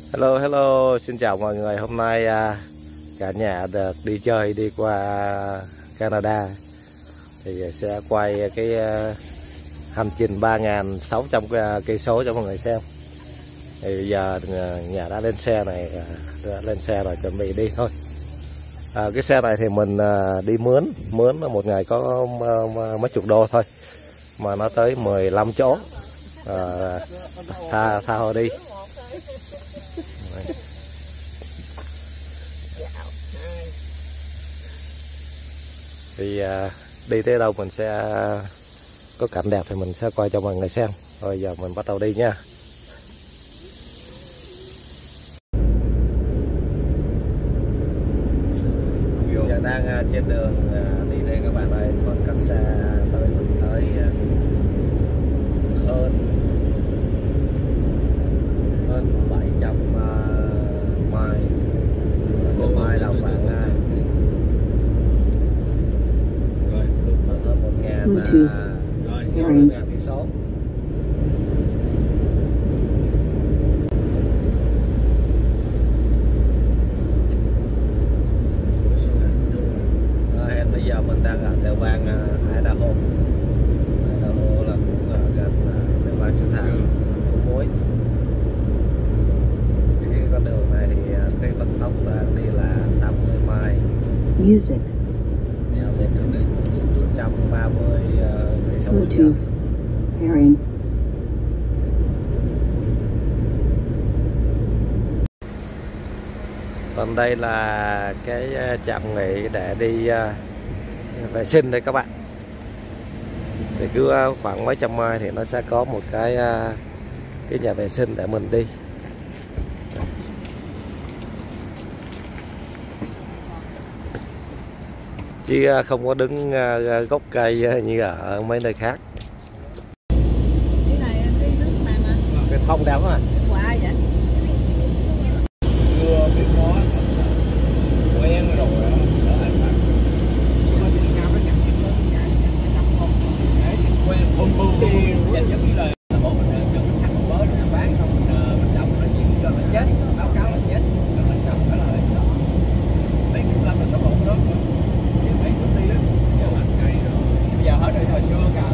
Hello, hello, xin chào mọi người. Hôm nay cả nhà được đi chơi đi qua Canada thì sẽ quay cái hành trình 3.600 cây số cho mọi người xem. Thì bây giờ nhà đã lên xe này, đã lên xe rồi, chuẩn bị đi thôi. Cái xe này thì mình đi mướn một ngày có mấy chục đô thôi, mà nó tới 15 chỗ. Tha họ đi. Thì đi tới đâu mình sẽ có cảnh đẹp thì mình sẽ quay cho mọi người xem. Rồi giờ mình bắt đầu đi nha. Giờ đang trên đường đi đây các bạn ơi, còn cách xa tới mình tới hơn 700 mai. Một mai là khoảng hơn 1.000 cây số. Hiện bây giờ mình đang ở tiểu bang Idaho. Idaho là cũng gần tiểu bang Utah, phố muối. Cái con đường này thì cái vận tốc là đi là 80 mai. Music. 130 cây số một giờ. Pairing. Còn đây là cái trạm nghỉ để đi vệ sinh đây các bạn. Thì cứ khoảng mấy trăm mai thì nó sẽ có một cái nhà vệ sinh để mình đi. Chứ không có đứng gốc cây như ở mấy nơi khác. Cái thông đeo á. Chưa biết có quen rồi quen bơm dành giống như là bộ mình chừng thằng mới nó bán xong mình trồng nó gì cho nó chết, báo cáo là chết rồi mình trồng cái là mấy chục năm là sống lộn đó, mấy công ty đó bây giờ hết rồi, hồi xưa cả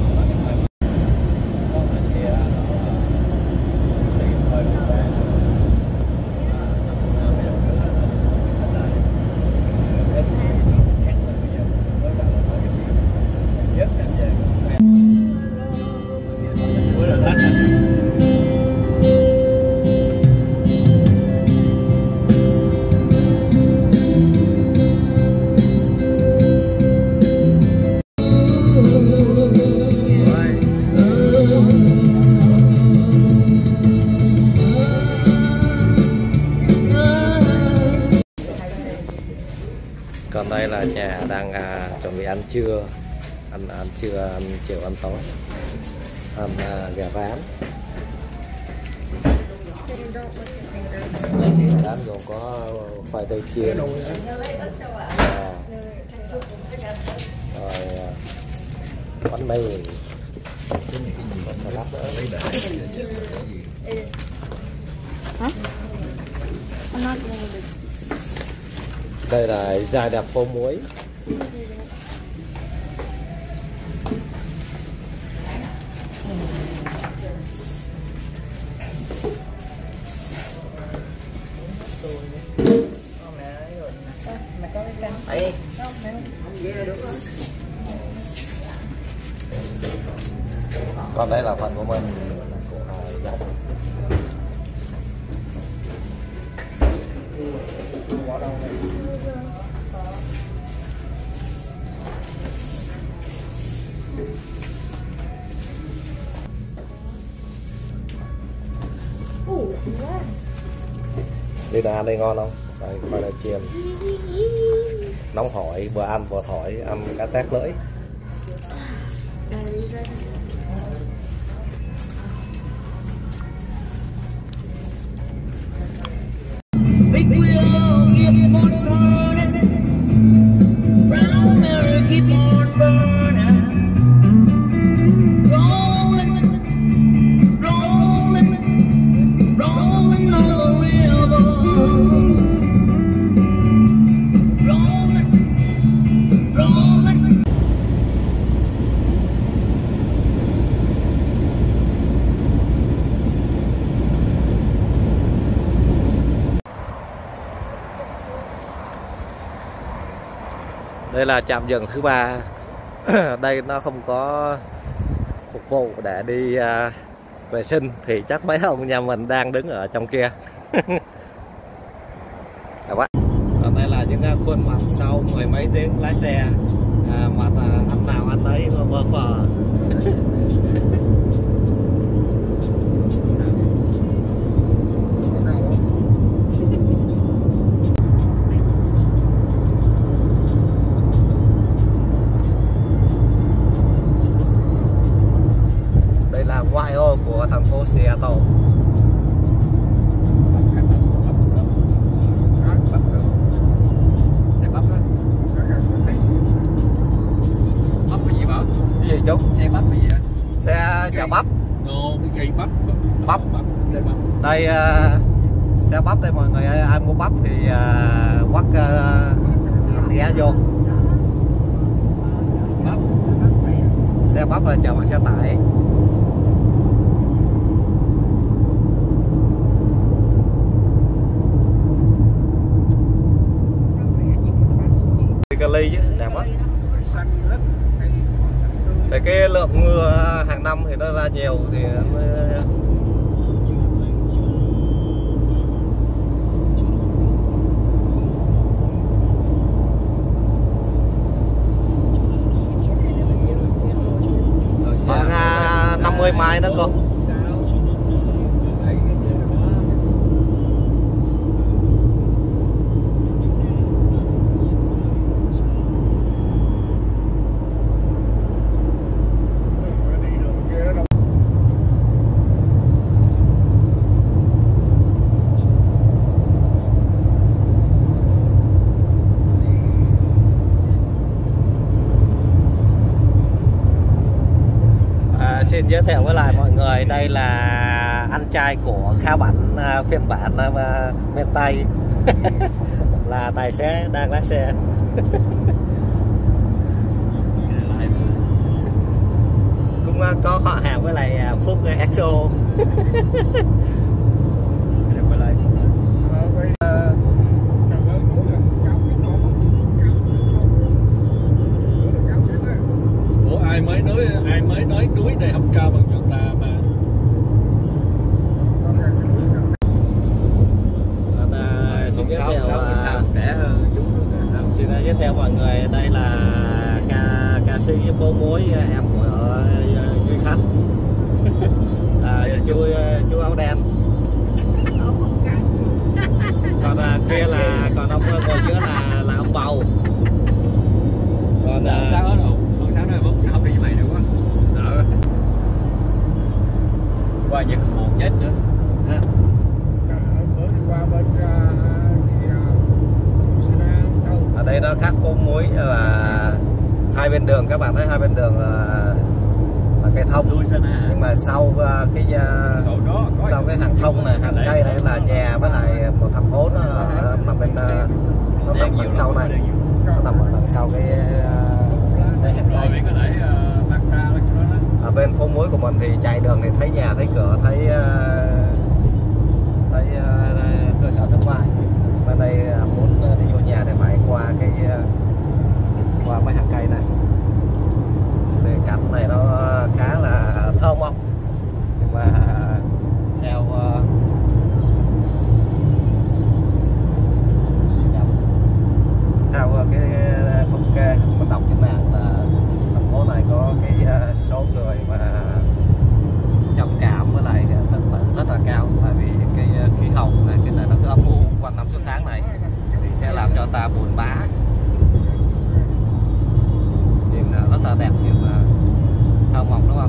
còn đây là nhà đang chuẩn bị ăn trưa, ăn trưa, ăn chiều, ăn tối, ăn gà rán. Gà rán gồm có khoai tây chiên, rồi bánh mì, salad nữa. Đây là dài đẹp phố muối. Còn đây là phần của mình. Đi nào ăn đây ngon không? Đây khoai tây chiên nóng hổi, vừa ăn vừa thổi, ăn cá tét lưỡi. Big wheel keep on turning, brown mirror keep on burning, rolling, rolling, rolling on the river. Đây là trạm dừng thứ 3. Đây nó không có phục vụ để đi vệ sinh thì chắc mấy ông nhà mình đang đứng ở trong kia. Còn đây là những khuôn mặt sau mười mấy tiếng lái xe, mặt anh nào anh ấy bơ phờ. Đây là ngoại ô của thành phố Seattle. Cái gì chú? Xe bắp cái gì vậy? Xe chở bắp. Cái cây bắp. Bắp. Đây xe bắp đây mọi người ơi, ai mua bắp thì quắt ghé vô. Bắp. Xe bắp là chở bằng xe tải. Cali chứ đẹp quá. Thì cái lượng mưa hàng năm thì nó ra nhiều thì khoảng 50 mai nữa cô. Xin giới thiệu với lại mọi người, đây là anh trai của Kha Bảnh phiên bản miền Tây. Là tài xế đang lái xe. Cũng có họ hàng với lại Phúc EXO. Ai mới nói núi này không cao bằng chúng ta mà. Xin giới thiệu mọi người, đây là ca sĩ phố muối em của Duy Khánh. Chú áo đen. Còn kia là còn ông ngồi giữa là ông bầu. Còn sao hết rồi? Sao nói không đi với mày nữa quá. Sợ. Qua giật một chết nữa. Ha. Bữa đi qua bên ở đây nó khác phố muối là hai bên đường, các bạn thấy hai bên đường là cây thông, nhưng mà sau cái hàng thông này, hàng cây này là nhà với lại một thành phố nó nằm bên nó nằm đằng sau này, nó nằm ở đằng sau cái hàng cây. Ở bên phố muối của mình thì chạy đường thì thấy nhà, thấy cửa, thấy cơ sở thương mại. Bên đây muốn đi vô nhà thì phải qua mấy hàng cây này. Thì cảnh này nó khá là thơ mộng, nhưng mà theo cái thống kê mình đọc trên mạng là thành phố này có cái số người mà trầm cảm với lại rất là cao, tại vì cái khí hậu này, cái này nó cứ âm u quanh năm suốt tháng này thì sẽ làm cho ta buồn bã. Nhìn rất là đẹp nhưng mà thơ mộng, đúng không?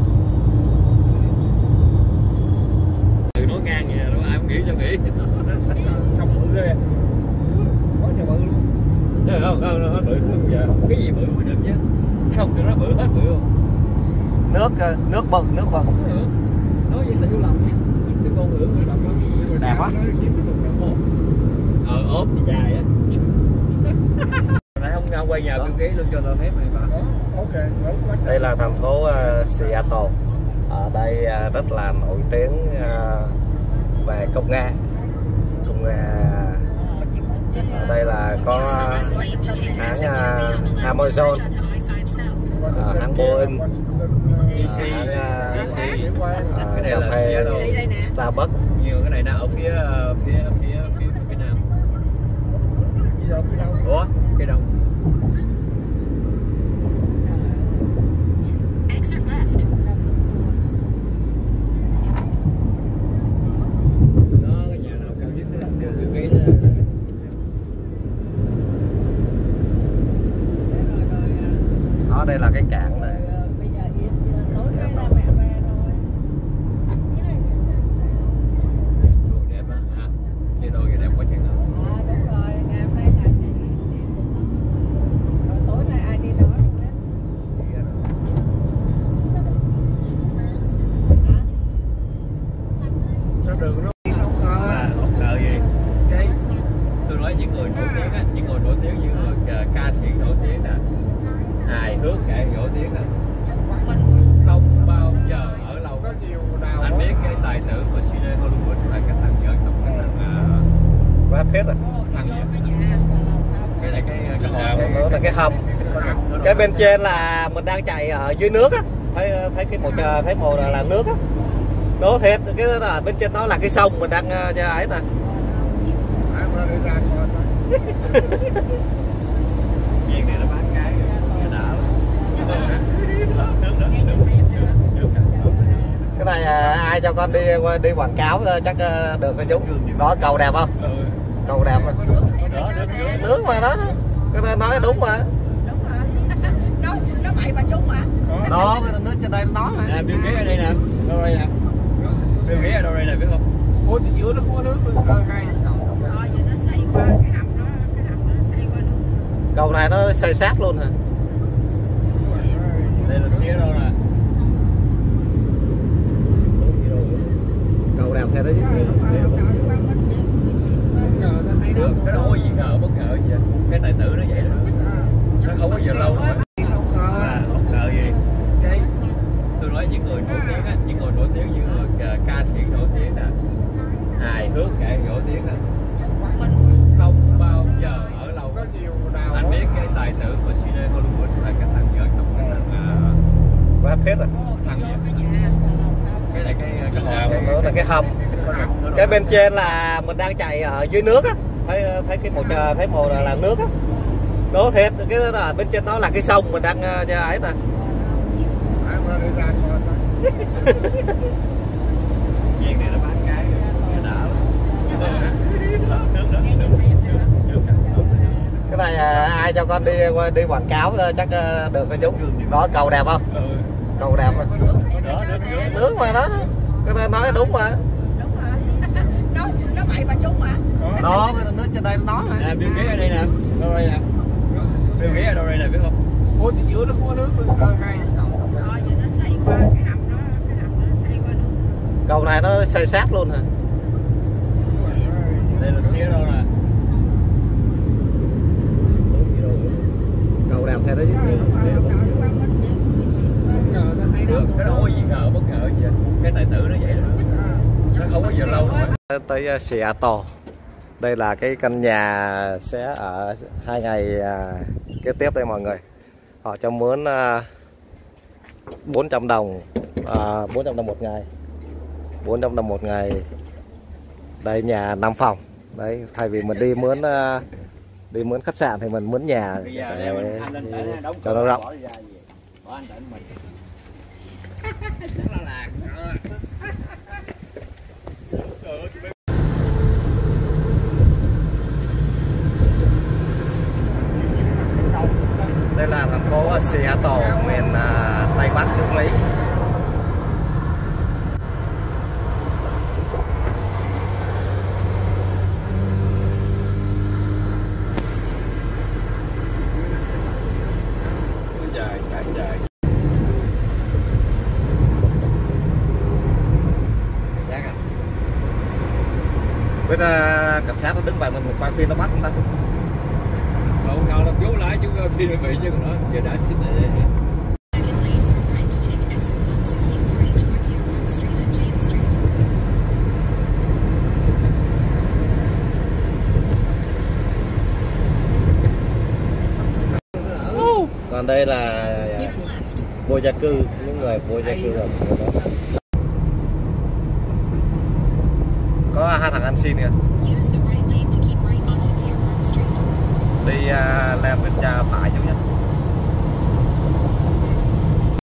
Từ nói ngang vậy đâu ai không nghĩ sao nghĩ. xong bự ghê, có nhà bự luôn. Không bự không, giờ không có cái gì bự mới được chứ, không cho nó bự hết bự không. Nước bự. Nói vậy là hiểu lầm, cái con ngựa hiểu lầm lắm. Đẹp quá. Ốp dài á. Nãy không quay nhà kêu ghế luôn cho nó phép này bà. Đây là thành phố Seattle. Ở đây rất là nổi tiếng về công nghệ Ở đây là có hãng Amazon, hãng Boeing, hãng cà phê Starbucks. Nhiều cái này nó ở phía nam. Ủa, cái đông. Đó, đây là cái cảng này. Những người nổi tiếng như ca sĩ nổi tiếng nè, hài hước kể nổi tiếng nè, không bao giờ ở lâu. Anh biết cái tài tử của cine Hollywood là cái thằng vợ chồng cái thằng Brad Pitt à? thằng gì? Cái này cái Đó là cái hầm. Cái bên trên là mình đang chạy ở dưới nước á, thấy cái màu là nước á. Đó thiệt, cái đó là bên trên đó là cái sông mình đang ấy nè. Chuyện này nó bán cái đã Cái này ai cho con đi quảng cáo chắc được cái chú. Đó cầu đẹp không? Cầu đẹp rồi. Nước mà đó. Cái này nói đúng mà. Nó bậy mà trúng mà. Đó, nước trên đây nó nói mà. Bill Gates ở đây nè. Đâu đây nè. Bill Gates ở đâu đây nè, biết không? Ủa, giữa nó có nước luôn. Hai. Vậy nó xây qua cái hầm nó xây qua nước. Cầu này nó xây sát luôn hả? Đây là xía đâu nè. Cầu đẹp thế đấy chứ. Cái đó có gì ngờ bất ngờ gì vậy? Cái tài tử nó vậy đó. Nó không có giờ lâu nữa. Bất ngờ gì? Cái tôi nói những người nổi tiếng á, những người nổi tiếng như ca sĩ nổi tiếng nè, hài hước kể nổi tiếng nè, không bao giờ ở lâu. Anh biết cái tài tử của cine Hollywood là cái thằng vợ chồng cái thằng Brad Pitt à? thằng gì? Cái này Đó là cái hầm. Cái bên trên là mình đang chạy ở dưới nước á, thấy cái màu là nước á. Đó thiệt, cái đó là bên trên đó là cái sông mình đang ấy nè. Chuyện này nó bán cái đã Cái này ai cho con đi quảng cáo chắc được cái chú. Đó cầu đẹp không? Cầu đẹp rồi. Nước mà đó. Cái này nói đúng mà. Đúng rồi. Nó bậy mà trúng mà. Đó, nước trên đây nó nói mà. Bill Gates ở đây nè. Đâu đây nè. Bill Gates ở đâu đây nè, biết không? Ủa, giữa nó có nước luôn. Hai. Vậy nó xây qua cái hầm nó xây qua nước. Cầu này nó xây sát luôn hả? Đây là xía đâu nè. Cầu đẹp thế đấy chứ. Cái đó có gì ngờ bất ngờ gì vậy? Cái tài tử nó vậy đó. Nó không có giờ lâu nữa. Tới Seattle. Đây là cái căn nhà sẽ ở 2 ngày kế tiếp đây mọi người. Họ cho mướn 400 đồng 400 đồng một ngày. 400 đồng một ngày. Đây nhà 5 phòng. Đấy, thay vì mình đi mướn khách sạn thì mình mướn nhà để cho nó rộng. Đây là thành phố Seattle, miền Tây Bắc nước Mỹ. Dài. Biết cảnh sát nó đứng vậy mình quay phim nó bắt không ta? Không ngờ là cứu lại chứ phim bị chứ nó giờ đã xin đây. Còn đây là vô gia cư, những người vô gia cư ở đó. Có hai thằng ăn xin kìa. Đi lên bên cha phải chú nhé.